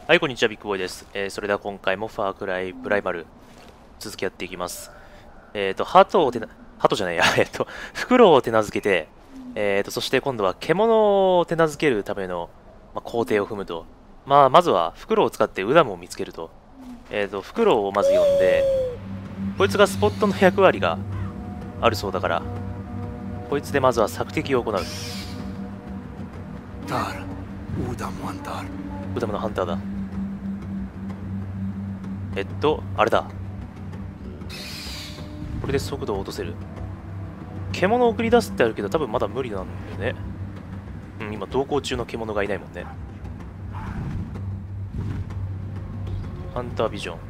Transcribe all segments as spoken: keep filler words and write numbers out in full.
はい、こんにちは、ビッグボーイです。えー、それでは今回もファークライプライマル続きやっていきます。えっ、ー、と、ハトを手な、ハトじゃないや、えっと、フクロウを手なずけて、えっ、ー、と、そして今度は獣を手なずけるための、まあ、工程を踏むと。まあ、まずはフクロウを使ってウダムを見つけると。えっ、ー、と、フクロウをまず呼んで、こいつがスポットの役割があるそうだから、こいつでまずは索敵を行う。 تعال ودم وانتار ウダムのハンターだ。えっと、あれだ。これで速度を落とせる。獣を送り出すってあるけど、多分まだ無理なんだよね。うん、今、同行中の獣がいないもんね。ハンタービジョン。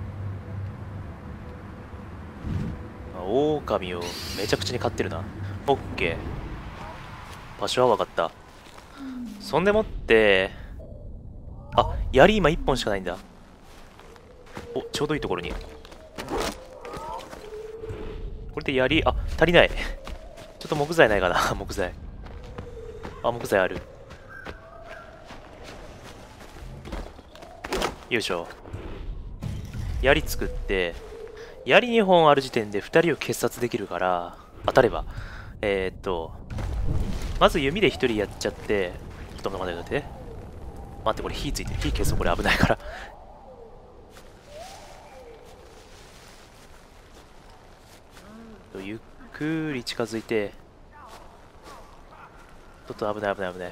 あ、狼をめちゃくちゃに飼ってるな。オッケー。場所は分かった。そんでもって、あ、槍今いっぽんしかないんだ。お、ちょうどいいところに。これで槍、あ、足りない。ちょっと木材ないかな、木材。あ、木材ある。よいしょ。槍作って、槍にほんある時点でふたりを決殺できるから、当たれば。えー、っと、まず弓でひとりやっちゃって、ちょっと待って待って。待って、これ火ついてる。火消すとこれ危ないから。ゆっくり近づいて、ちょっと危ない危ない危ない。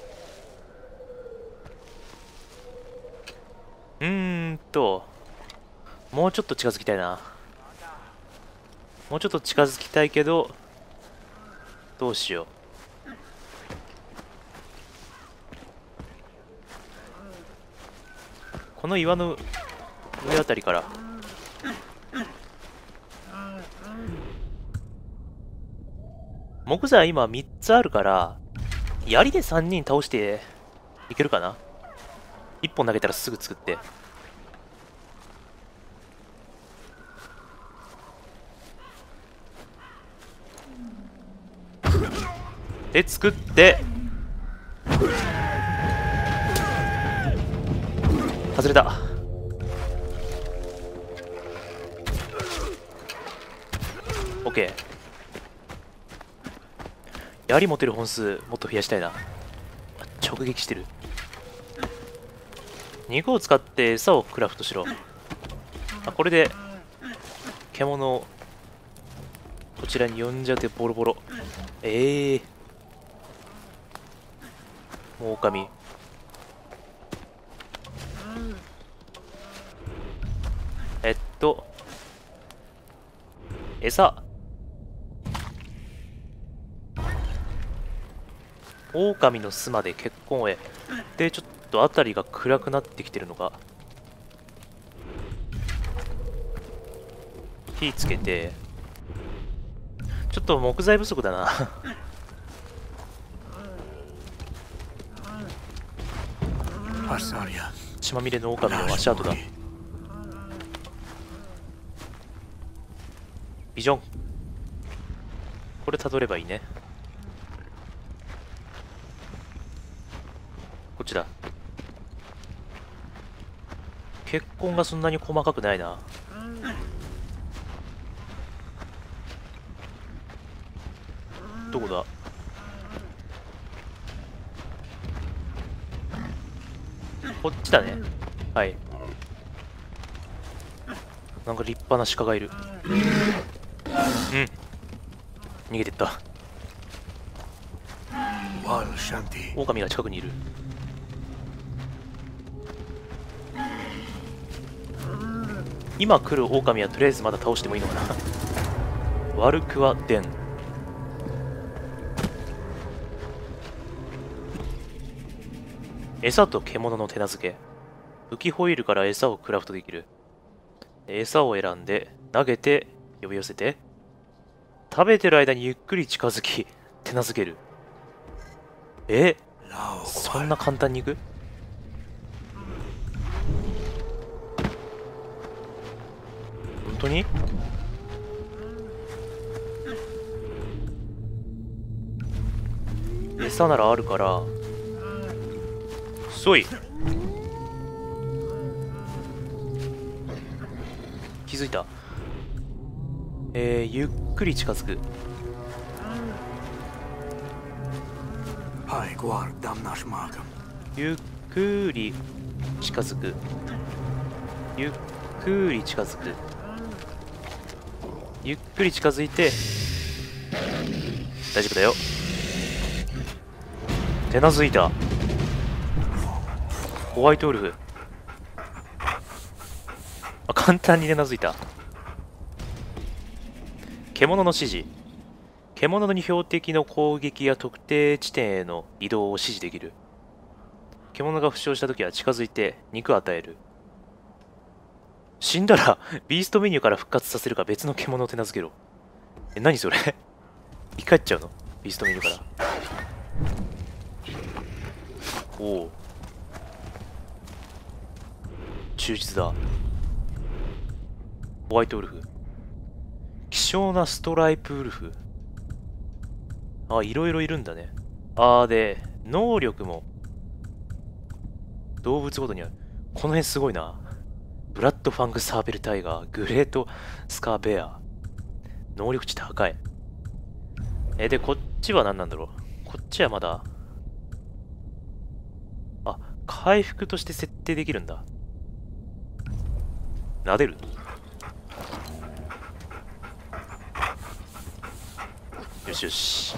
うーんと、もうちょっと近づきたいな。もうちょっと近づきたいけど、どうしよう。この岩の上あたりから。木材今みっつあるから、槍でさんにん倒していけるかな。いっぽん投げたらすぐ作って。で、作って、外れた。オッケー。槍持てる本数もっと増やしたいな。直撃してる。肉を使って餌をクラフトしろ。あ、これで獣をこちらに呼んじゃってボロボロ。ええー、もう狼。えっと餌。狼の巣まで結婚へ。で、ちょっと辺りが暗くなってきてるのか。火つけて、ちょっと木材不足だな。血まみれの狼の足跡だ。ビジョン。これ辿ればいいね。こっちだ。血痕がそんなに細かくないな。どこだ。こっちだね。はい。なんか立派な鹿がいる。うん、逃げてった。狼が近くにいる。今来る狼はとりあえずまだ倒してもいいのかな。ワルクワデン。餌と獣の手なずけ。浮きホイールから餌をクラフトできる。餌を選んで投げて呼び寄せて、食べてる間にゆっくり近づき手なずける。え、そんな簡単にいく？本当に？餌ならあるから、そい。 気づいた。えー、ゆっくり近づく。 Hai guard damnash magam. ゆっくり近づく。ゆっくり近づく。ゆっくり近づいて、大丈夫だよ。手なずいた。ホワイトウルフ。あ、簡単に手なずいた。獣の指示。獣に標的の攻撃や特定地点への移動を指示できる。獣が負傷したときは近づいて肉を与える。死んだらビーストメニューから復活させるか別の獣を手なずけろ。え、何それ生き返っちゃうのビーストメニューから。おお、忠実だ。ホワイトウルフ。希少なストライプウルフ。あ、いろいろいるんだね。あー、で、能力も動物ごとにある。この辺すごいな。ブラッドファングサーベルタイガー、グレートスカーベア。能力値高い。え、で、こっちは何なんだろう。こっちはまだ、あ、回復として設定できるんだ。撫でる。よしよし。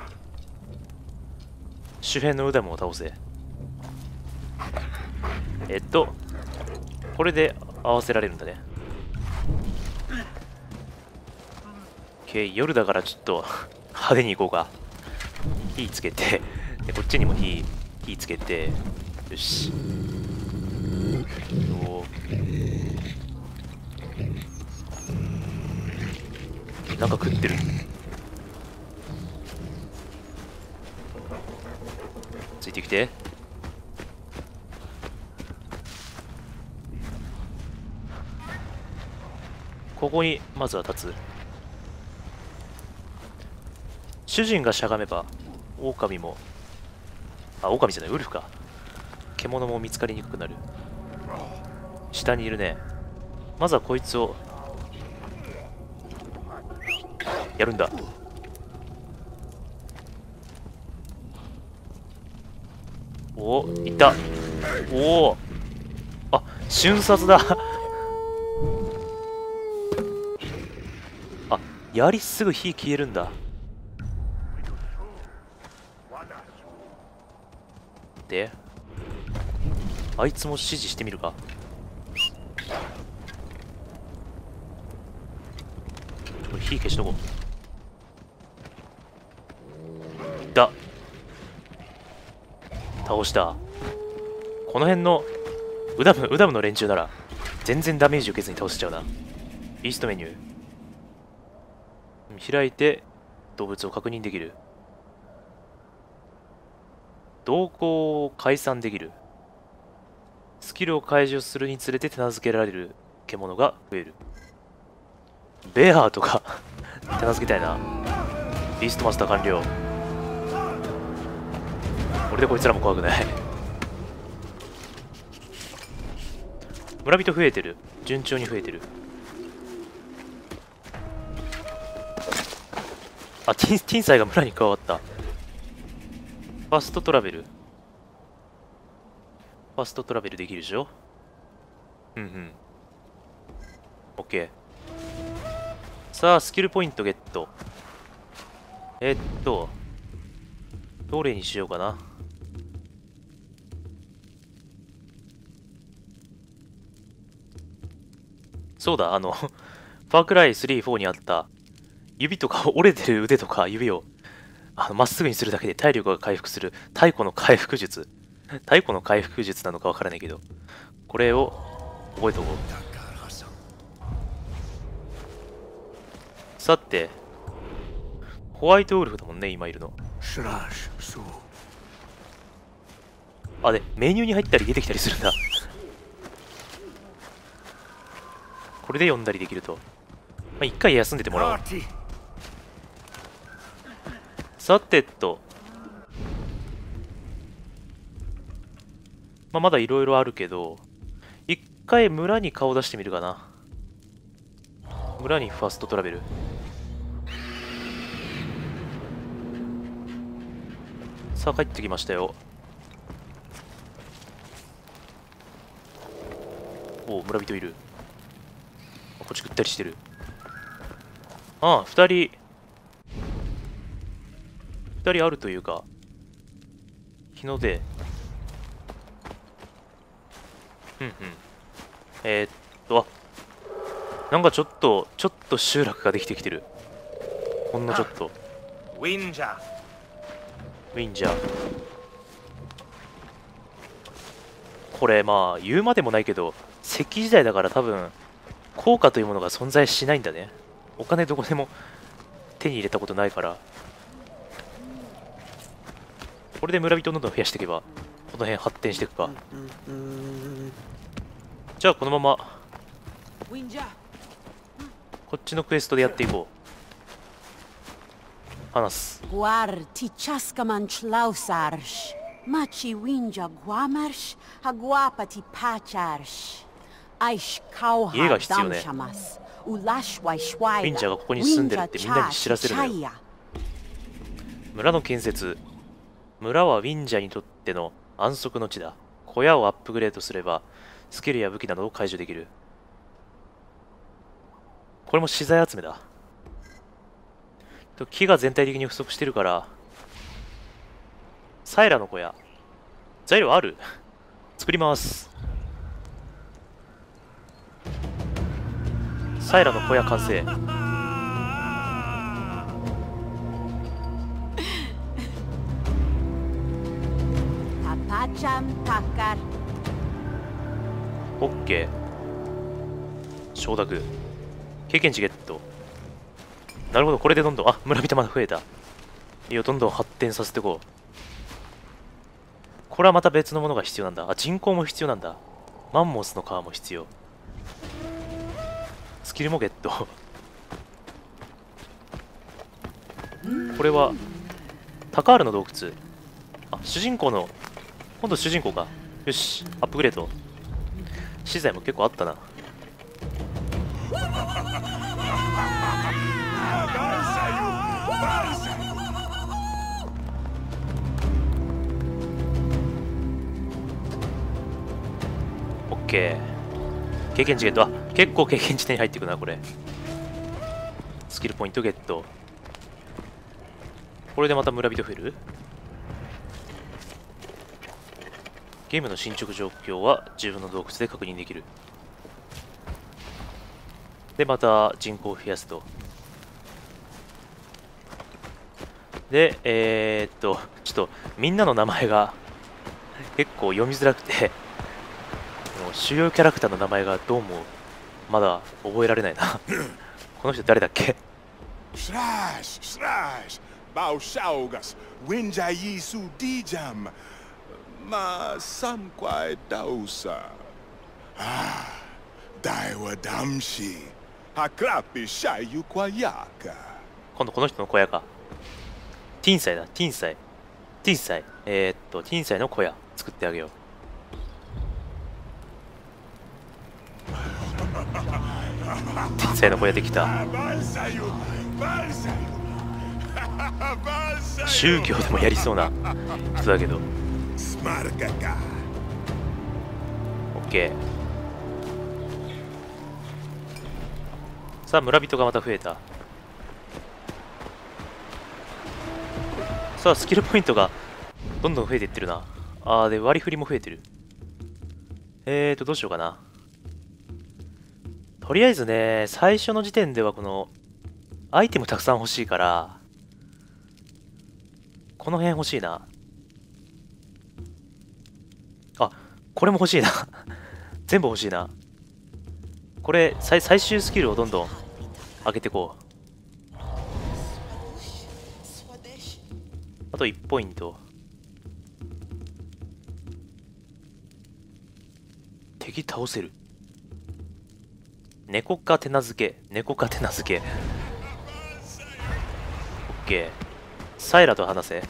周辺のウダムを倒せ。えっと、これで合わせられるんだね。OK、夜だからちょっと派手に行こうか。火つけて、でこっちにも火、火つけて、よし。おなんか食ってる。ついてきて。ここにまずは立つ。主人がしゃがめば狼も、あ、狼じゃない、ウルフか。獣も見つかりにくくなる。下にいるね。まずはこいつをやるんだ。おお、いった。おお、あ、瞬殺だあ、槍すぐ火消えるんだ。で、あいつも指示してみるか。これ火消しとこう。いった。倒した。この辺のウダムウダムの連中なら全然ダメージ受けずに倒せちゃうな。ビーストメニュー開いて動物を確認できる。動向を解散できる。スキルを解除するにつれて手なずけられる獣が増える。ベアーとか手なずけたいな。ビーストマスター完了。これでこいつらも怖くない。村人増えてる。順調に増えてる。あ、ティン、ティンサイが村に加わった。ファストトラベル。ファストトラベルできるでしょ。うんうん。OK。さあ、スキルポイントゲット。えっと、どれにしようかな。そうだ、あの、ファークライスリー、フォーにあった、指とか折れてる腕とか指をあのまっすぐにするだけで体力が回復する太古の回復術。太古の回復術なのかわからないけど、これを覚えておこう。さて、ホワイトウルフだもんね、今いるの。あ、で、メニューに入ったり出てきたりするんだ。これで読んだりできると。まあ、一回休んでてもらおう。さてと、まあ、まだいろいろあるけど、一回村に顔出してみるかな。 村にファーストトラベル。さあ帰ってきましたよ。おお、村人いる。こっちぐったりしてる。ああ、二人二人あるというか日の出。うんうん。えー、っとあ、なんかちょっとちょっと集落ができてきてる。ほんのちょっと。 ウィンジャー。 ウィンジャー。これまあ言うまでもないけど、石器時代だから多分効果というものが存在しないんだね。お金どこでも手に入れたことないから。これで村人をどんどん増やしていけばこの辺発展していくか。じゃあこのままこっちのクエストでやっていこう。話す。 Guardi ciascaman lausarsh, machi winja guamarsh, haguapati pacharsh. Aish kauha 家が必要ね。 damshamas, ulashwai shwai. ウィンジャーがここに住んでるってみんなに知らせるのよ。村の建設。村はウィンジャーにとっての安息の地だ。小屋をアップグレードすればスキルや武器などを解除できる。これも資材集めだ。木が全体的に不足してるからサイラの小屋材料ある作ります。サイラの小屋完成。オッケー。承諾。経験値ゲット。なるほど、これでどんどん、あ、村人まだ増えた。いいよ、どんどん発展させていこう。これはまた別のものが必要なんだ。あ、人口も必要なんだ。マンモスの皮も必要。スキルもゲット。これはタカールの洞窟。あ、主人公の今度主人公か。よし、アップグレード。資材も結構あったな。オッケー。経験値ゲット。あ、結構経験値手に入っていくな、これ。スキルポイントゲット。これでまた村人増える。ゲームの進捗状況は自分の洞窟で確認できる。で、また人口を増やすと。で、えー、っと、ちょっとみんなの名前が結構読みづらくて、もう主要キャラクターの名前がどうもまだ覚えられないな。この人誰だっけ？ スラッシュスラッシュバウシャオガスウィンジャイスディジャムまあサムクワイダウサあダイワダムシハクラピシャイユクワヤカ。 今度この人の小屋か。ティンサイだ、ティンサイ。ティンサイ。えー、っと、ティンサイの小屋作ってあげよう。ティンサイの小屋できた。宗教でもやりそうな人だけど。オッケー。さあ、村人がまた増えた。さあ、スキルポイントがどんどん増えていってるな。あー、で、割り振りも増えてる。えーと、どうしようかな。とりあえずね、最初の時点ではこの、アイテムたくさん欲しいから、この辺欲しいな。あ、これも欲しいな。全部欲しいな。これ、最最終スキルをどんどん上げていこう。あといちポイント。敵倒せる。猫か手なずけ。猫か手なずけ。オッケー。サイラと話せ。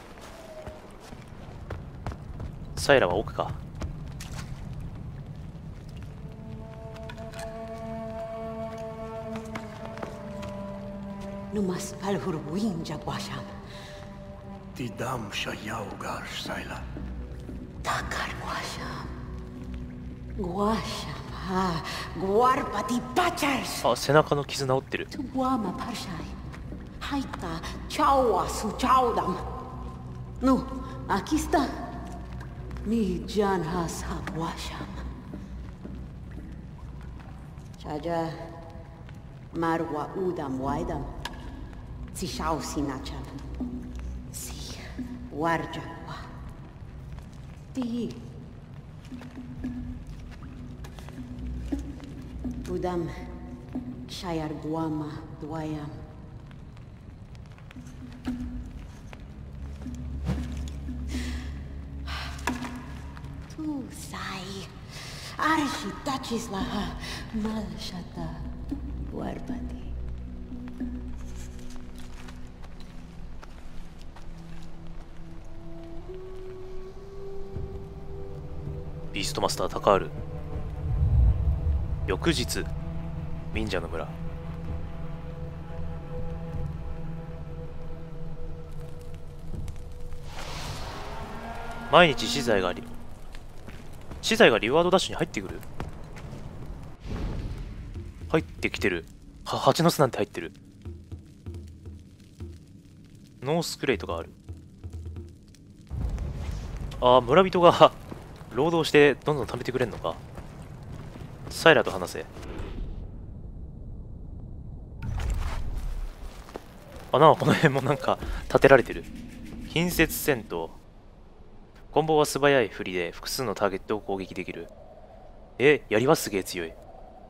サイラは奥か。 Numas palhur winja guasham. Tidam Shayaugar Saila. Takar guasham. Guasham. Ha. Guarpati pachars. あ、背中の傷治ってる。 Tuwama parshai. Haita chawa su chawdam. No, aquí está. Mi jan has ha guasham. Chaja marwa udam waidam. Si shao sinacham. Si warja wa. Ti. Udam shayar guama duayam. Tu sai. Arshi touches laha malshata warbati. ビーストマスタータカール。翌日、忍者の村。毎日資材があり、資材がリワードダッシュに入ってくる。入ってきてる。は、蜂の巣なんて入ってる。ノースクレイトがある。ああ、村人が労働してどんどん貯めてくれんのか。サイラと話せ。あ、なんかこの辺もなんか建てられてる。近接戦闘。コンボは素早い振りで複数のターゲットを攻撃できる。え、槍はすげえ強い。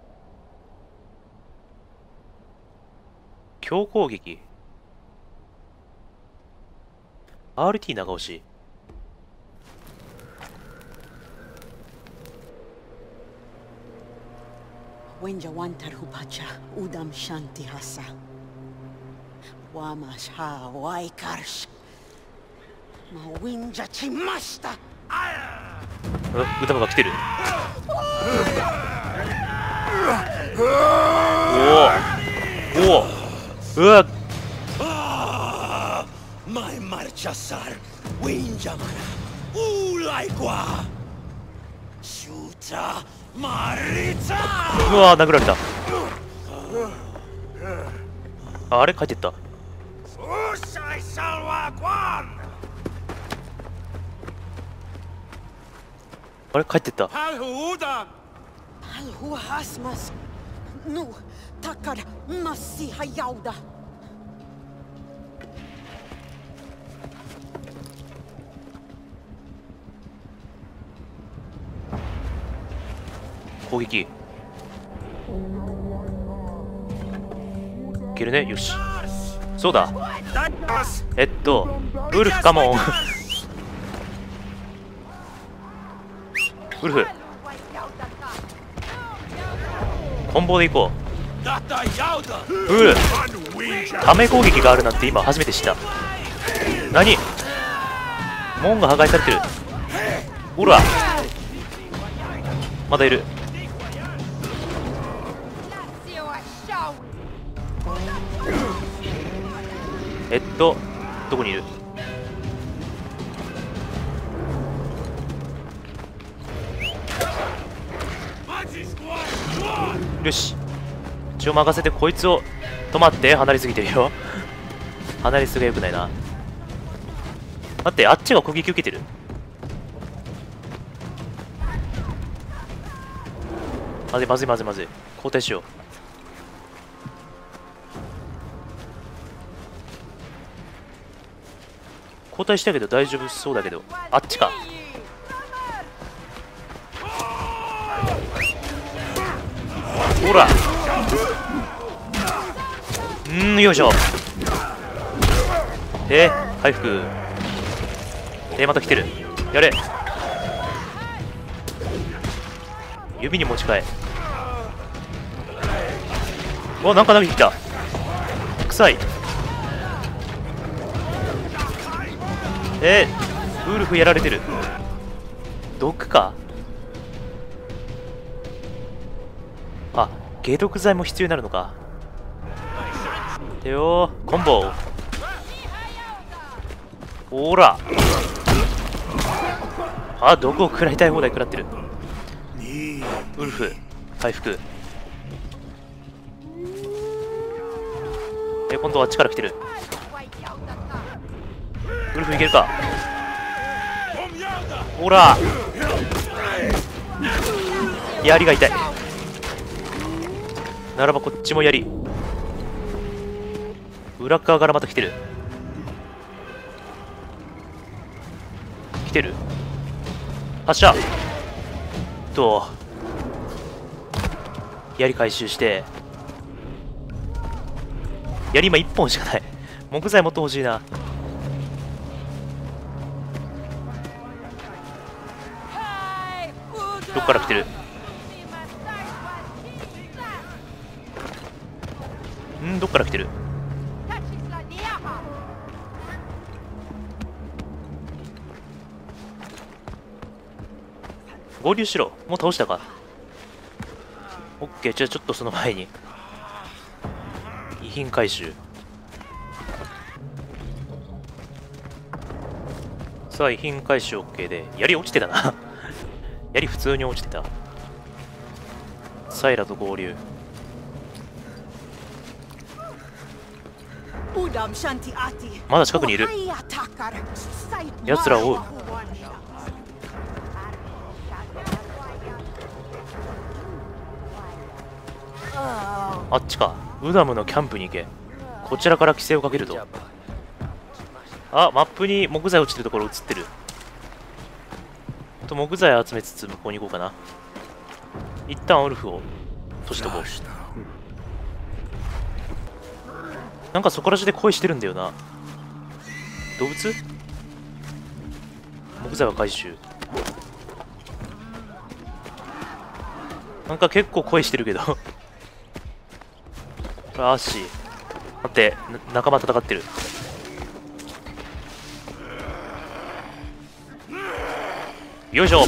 強攻撃。アールティー 長押し。 Wenja wantar hupacha udam shanti hasa. Wamash ha waikarsh. Ma winja chimashita. う、歌が来てる。おおおお、うわ。 Mai marchasar, Winjamana, Ulaigua, Shuta, Marita! うわー、殴られた。あ、あれ帰ってった。 Usai Salwa Guan! あれ帰ってった。 Halhudan! Alhu hasmas. Nu takar masi hayauda. 攻撃いけるね。よし、そうだ。えっとウルフカモンウルフコンボでいこう。ウルフため攻撃があるなんて今初めて知った。何、門が破壊されてる。ほら、まだいる。えっとどこにいる。よし、血を任せてこいつを。止まって、離れすぎてるよ離れすぎがよくないな。待って、あっちが攻撃受けてる。まずいまずいまずいまずい、交代しよう。交代したけど大丈夫そうだけど、あっちか。ほら、うーん、よいしょ。えー、回復。えー、また来てる。やれ。指に持ち替え。お、なんか投げてきた。臭い。えー、ウルフやられてる。毒か。あ、解毒剤も必要になるのか。 てよー、コンボ。ほら、あ、どこを食らいたい放題食らってる。ウルフ回復。え、今度はあっちから来てる。ウルフいけるか。ほら、槍が痛い。ならばこっちも槍。裏側からまた来てる。来てる。発射と槍回収して。槍今いっぽんしかない。木材もっと欲しいな。どっから来てる。ん、どっから来てる。合流しろ。もう倒したか。オッケー。じゃあちょっとその前に遺品回収。さあ遺品回収 OK で、槍落ちてたな槍普通に落ちてた。サイラと合流。まだ近くにいる。奴らを追う。あっちか。ウダムのキャンプに行け。こちらから規制をかけると。あ、マップに木材落ちてるところ映ってる。と木材集めつつ向こうに行こうかな。一旦ウルフを閉じとこう。なんかそこら中で恋してるんだよな。動物？木材は回収。なんか結構恋してるけどこれアーシー。待って、仲間戦ってる。よいしょ。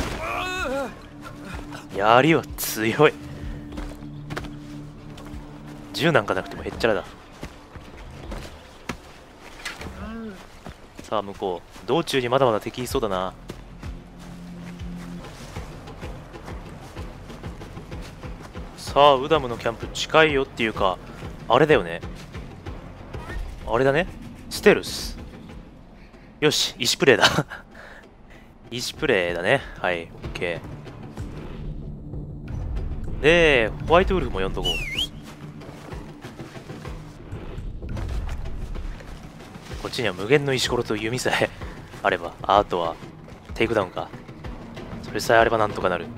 槍は強い。銃なんかなくてもへっちゃらだ。さあ向こう。道中にまだまだ敵いそうだな。さあウダムのキャンプ近いよっていうか、あれだよね。あれだね。ステルス。よし、石プレイだ石プレイだね。はい、OK。で、ホワイトウルフも呼んどこう。こっちには無限の石ころと弓さえあれば、あとはテイクダウンか。それさえあればなんとかなる。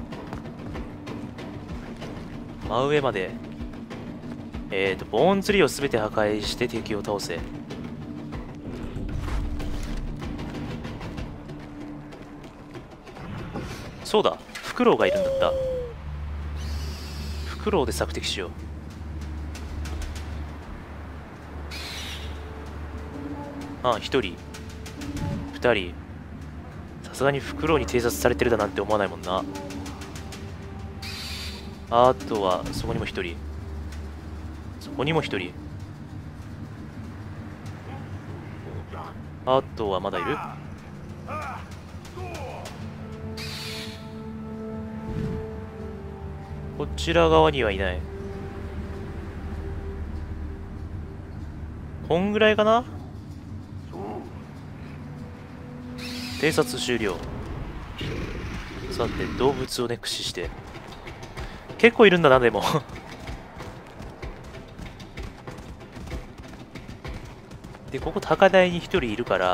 真上まで。えーと、ボーンツリーをすべて破壊して敵を倒せ。そうだ、フクロウがいるんだった。フクロウで索敵しよう。ああ、一人二人。さすがにフクロウに偵察されてるだなんて思わないもんな。あとはそこにも一人、そこにも一人。あとはまだいる。こちら側にはいない。こんぐらいかな。偵察終了。さて動物をね駆使して結構いるんだな。でもでここ高台に一人いるから、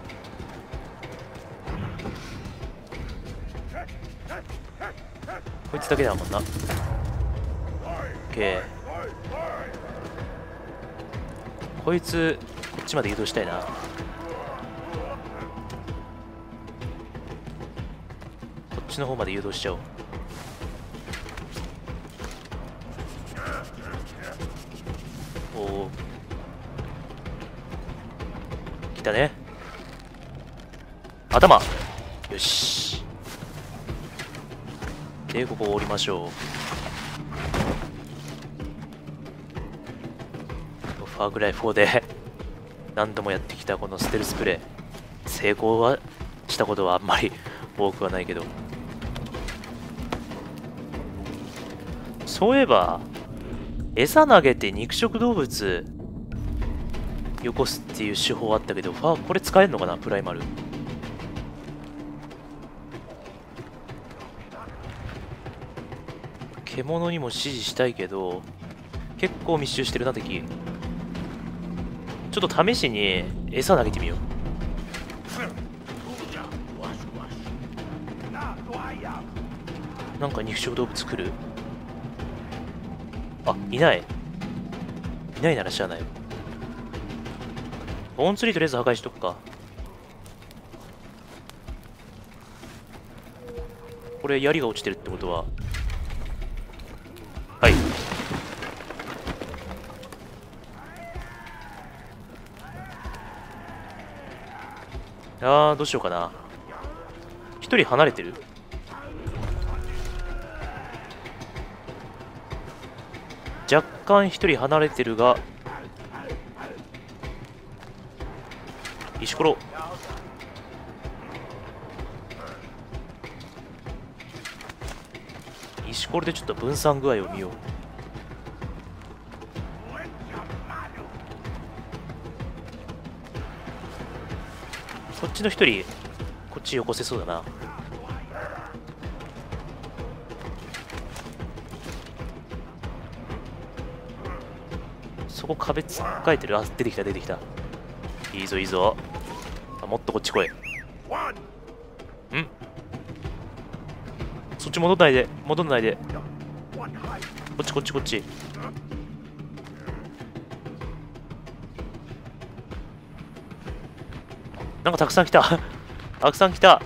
こいつだけだもんな。 OK。 こいつこっちまで誘導したいな。こっちの方まで誘導しちゃおう。おお、来たね。頭。よし。でここ降りましょう。フファークライフォーで何度もやってきたこのステルスプレイ、成功はしたことはあんまり多くはないけど、そういえば餌投げて肉食動物よこすっていう手法あったけど、ファーこれ使えるのかな、プライマル。獣にも指示したいけど結構密集してるな敵。ちょっと試しに餌投げてみよう。なんか肉食動物来る？あ、いない。いないならしゃあない。ボーンツリーとりあえず破壊しとくか。これ槍が落ちてるってことは、はい。あー、どうしようかな。一人離れてる？若干一人離れてるが、石ころ。石ころでちょっと分散具合を見よう。こっちの一人こっちよこせそうだな。そこ壁つっかえてる。あ、出てきた出てきた。いいぞいいぞ。あ、もっとこっち来い。ん、そっち戻んないで戻んないで。こっちこっちこっち。なんかたくさん来たたくさん来た。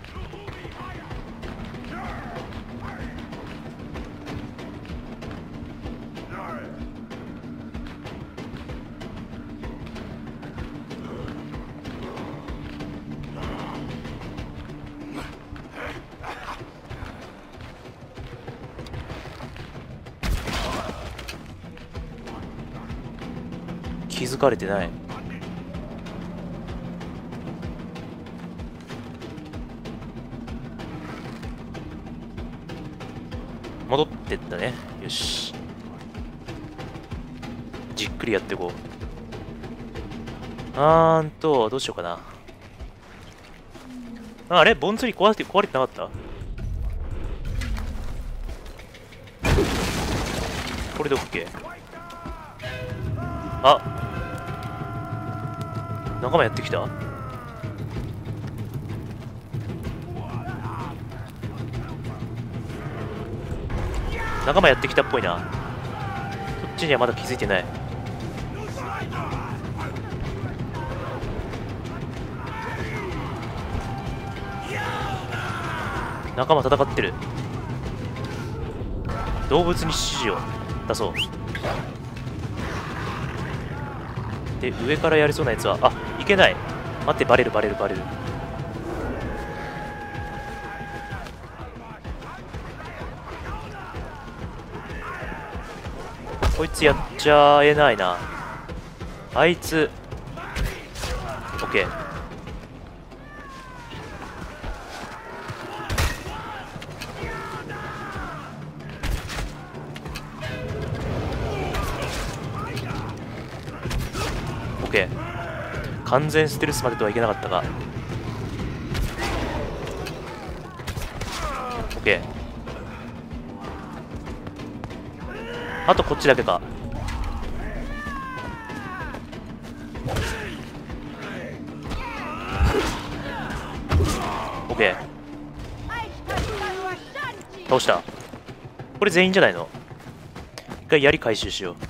気づかれてない。戻ってったね。よし、じっくりやっていこう。あーんとどうしようかな。あ、あれボンツリー壊れて壊れてなかった？これで OK。 あ、仲間やってきた。仲間やってきたっぽいな。こっちにはまだ気づいてない。仲間戦ってる。動物に指示を出そう。で、上からやりそうなやつは、あ、いけない。待って、バレるバレるバレる。こいつやっちゃえないな。あいつ OK。 OK。 完全ステルスまでとはいけなかったが OK。 あとこっちだけか。オッケー、倒した。これ全員じゃないの。一回槍回収しよ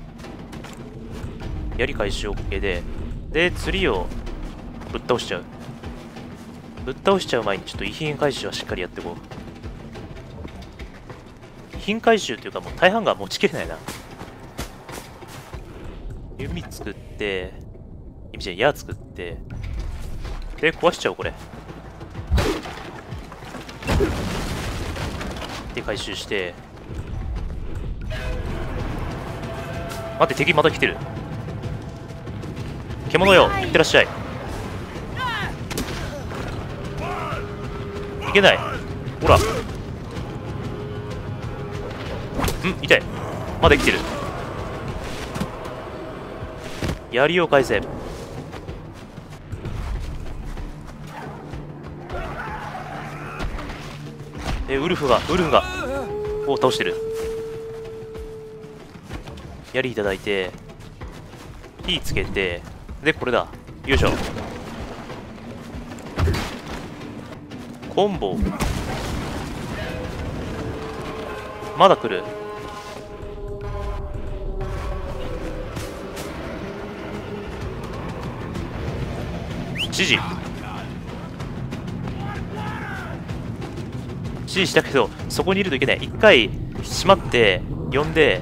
う。槍回収 OK で、で釣りをぶっ倒しちゃう。ぶっ倒しちゃう前にちょっと遺品回収はしっかりやっていこう。遺品回収っていうかもう大半が持ちきれないな。弓作って、弓じゃん、矢作って、で壊しちゃおうこれ。で回収して、待って敵また来てる。 獣よ、いってらっしゃい。いけない。ほら。ん、痛い。まだ生きてる。槍を返せ。え、ウルフが、ウルフが。お、倒してる。槍いただいて、火つけて、で、これだ。よいしょ。コンボ。まだ来る。指示。指示したけど、そこにいるといけない。一回、閉まって、呼んで、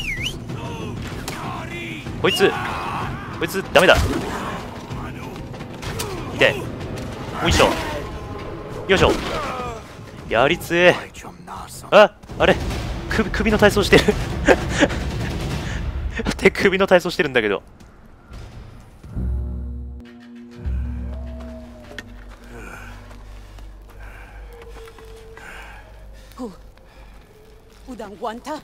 こいつ、こいつ、ダメだ。痛い。よいしょ。よいしょ。やりつえ。あ、あれ首、首の体操してる。手首の体操してるんだけど。 Who? Udang Guanta?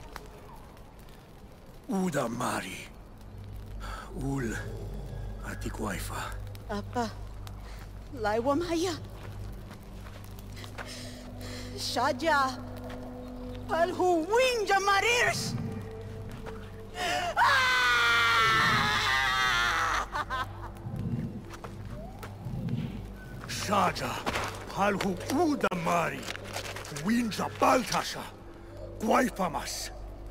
Uda Mari. Ul Atiguaifa. Apa? Laiwa Maya? Shaja? Palhu Winja Marirs? Shaja, Halhu Uda Mari. Winja Baltasha. Guaifamas.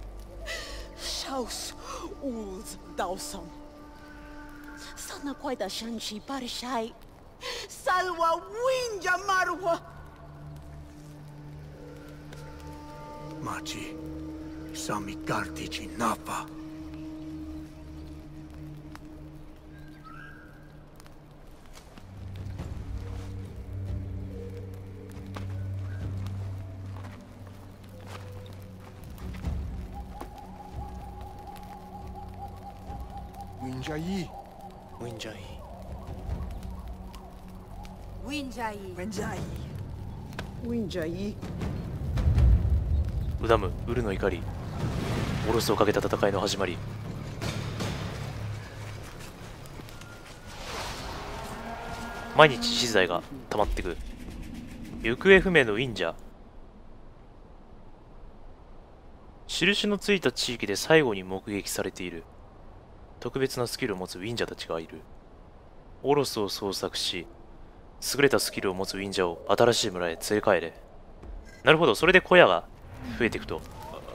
Shaus Uls Dawsam. Sana Quaida Shanshi Parishai. Salwa Winja Marwa. Machi. Sami Kartici Napa. Winjai. Winjai. Winjai. Winjai. Winjai. ウダム、ウルの怒り。オロスをかけた戦いの始まり。毎日資材が溜まってく。行方不明のウィンジャー。印のついた地域で最後に目撃されている。特別なスキルを持つウィンジャーたちがいる。オロスを捜索し、優れたスキルを持つウィンジャーを新しい村へ連れ帰れ。なるほど、それで小屋が増えていくと。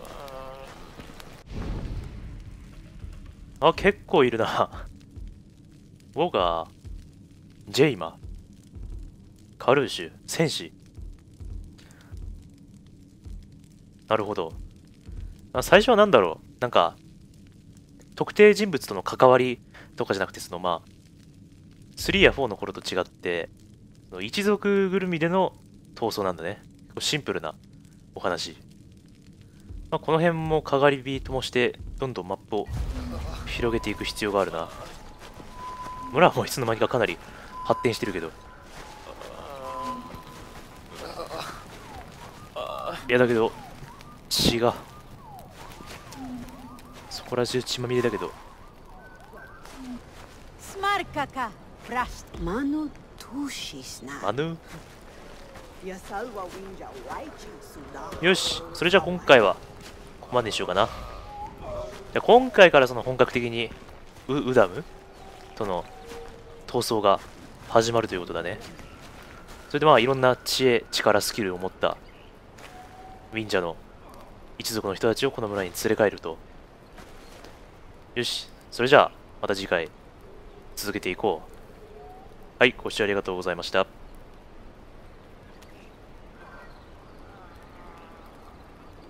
あ、結構いるな。ウォガー、ジェイマ、カルーシュ、戦士。なるほど。あ、最初は何だろう。なんか、特定人物との関わりとかじゃなくて、そのまあ、スリーやフォーの頃と違って、一族ぐるみでの闘争なんだね。シンプルなお話。まあ、この辺もかがり火ともして、どんどんマップを広げていく必要があるな。村はもういつの間にかかなり発展してるけど。いやだけど、血が。そこら中血まみれだけど。 Smarkaka. Prast. Manu Tushis マヌー。 Yasalwa Winja Waichi Suda. よし、それじゃあ今回はここまでにしようかな。じゃあ今回からその本格的にウウダムとの闘争が始まるということだね。それでまあいろんな知恵、力、スキルを持ったウィンジャーの一族の人たちをこの村に連れ帰ると。よし、それじゃあまた次回続けていこう。はい、ご視聴ありがとうございました。